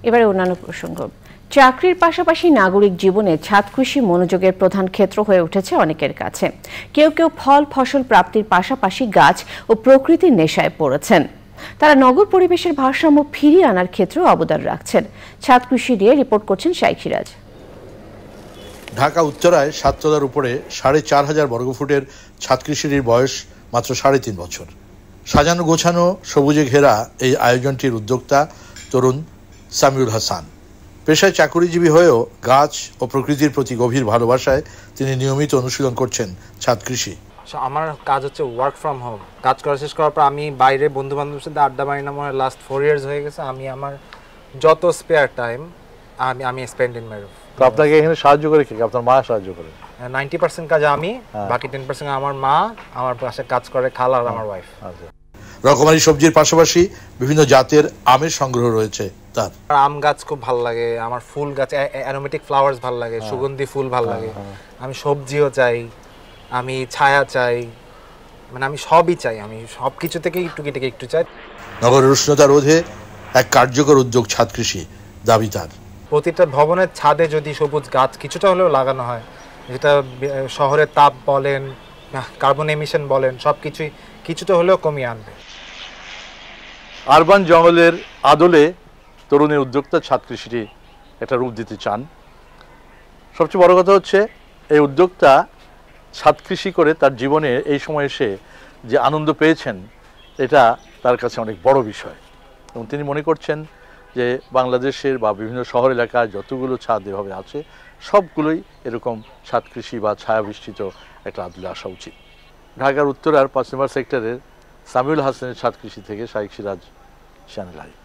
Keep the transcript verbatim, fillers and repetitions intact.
এবারে অন্যান্য প্রসঙ্গ। চাকরির পাশাপাশি নাগরিক জীবনে ছাদ কৃষি মনোযোগের প্রধান ক্ষেত্র হয়ে উঠেছে অনেকের কাছে। কেউ কেউ ফল ফসল প্রাপ্তির পাশাপাশি গাছ ও প্রকৃতির নেশায় পড়েছেন। তারা নগর পরিবেশের ভারসাম্য ফিরিয়ে আনার ক্ষেত্রেও অবদান রাখছেন। ছাদ কৃষি নিয়ে রিপোর্ট করছেন শাইখ সিরাজ। ঢাকা উত্তরায় সাততলার উপরে সাড়ে চার হাজার বর্গফুটের ছাদ কৃষির বয়স মাত্র সাড়ে তিন বছর। সাজানো গোছানো সবুজে ঘেরা এই আয়োজনটির উদ্যোক্তা তরুণ সামিউল হাসান। পেশায় চাকুরিজীবী হয়েও গাছ ও প্রকৃতির প্রতি গভীর ভালোবাসায় তিনি নিয়মিত অনুশীলন করছেন ছাদ কৃষি। আমার কাজ হচ্ছে ওয়ার্ক ফ্রম হোম। কাজ করা শেষ করার পর আমি বাইরে বন্ধু বান্ধবের সাথে আড্ডা মারি না, আমার লাস্ট ফোর ইয়ার্স হয়ে গেছে। আমি আমার যত স্পেয়ার টাইম আমি আমি স্পেন্ড ইন মাই রুম। তো আপনাকে এখানে সাহায্য করে কে? আপনার মা সাহায্য করে? নাইনটি পার্সেন্ট কাজ আমি, বাকি টেন পার্সেন্ট আমার মা, আমার পাশে কাজ করে খালা আর আমার ওয়াইফ। রকমারি সবজির পাশাপাশি বিভিন্ন জাতের আমের সংগ্রহ রয়েছে তার। আম গাছ খুব ভালো লাগে, আমার ফুল গাছ অ্যারোমেটিক ফ্লাওয়ার্স ভালো লাগে, সুগন্ধি ফুল ভালো লাগে। আমি সবজিও চাই, আমি ছায়া চাই, মানে আমি সবই চাই, আমি সব কিছু থেকে একটু থেকে একটু চাই। নগরের উষ্ণতা রোধে এক কার্যকর উদ্যোগ ছাদ কৃষি দাবি তার। প্রতিটা ভবনের ছাদে যদি সবুজ গাছ কিছুটা হলেও লাগানো হয়, যেটা শহরের তাপ বলেন, কার্বন এমিশন বলেন, সব কিছুই কিছুটা হলেও কমিয়ে আনবে। আরবান জঙ্গলের আদলে তরুণের উদ্যোক্তা ছাদ কৃষিটি একটা রূপ দিতে চান। সবচেয়ে বড় কথা হচ্ছে এই উদ্যোক্তা ছাদ কৃষি করে তার জীবনে এই সময় এসে যে আনন্দ পেয়েছেন, এটা তার কাছে অনেক বড় বিষয়। এবং তিনি মনে করছেন যে বাংলাদেশের বা বিভিন্ন শহর এলাকায় যতগুলো ছাদ এভাবে আছে, সবগুলোই এরকম ছাদ কৃষি বা ছায়াবিষ্ঠিত একটা আদলে আসা উচিত। ঢাকার উত্তরার পাঁচ নম্বর সেক্টরের সামিউল হাসানের ছাদ কৃষি থেকে শাইখ সিরাজ, চ্যানেল আই।